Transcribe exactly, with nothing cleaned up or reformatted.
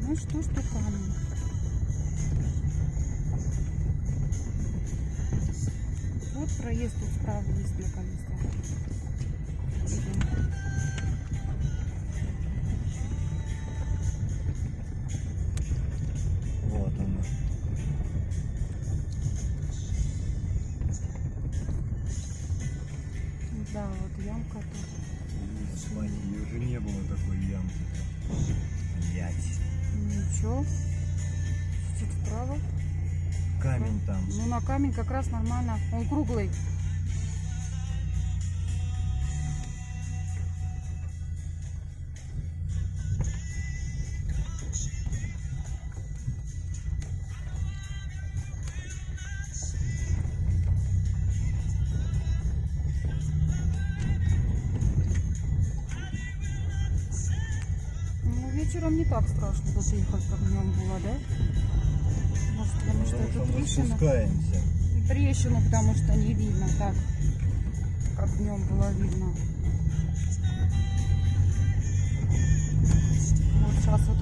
Ну что ж ты камень. Вот проезд тут справа есть для колеса. Вот она. Да, вот ямка тут. Смотри, уже не было такой ямки. Блять. Ничего. Чуть вправо. Камень там. Ну на камень как раз нормально. Он круглый. Вечером не так страшно тут ехать, как днем было, да? Может, потому что это трещина. Спускаемся. Трещину, потому что не видно так, как днем было видно. Вот сейчас вот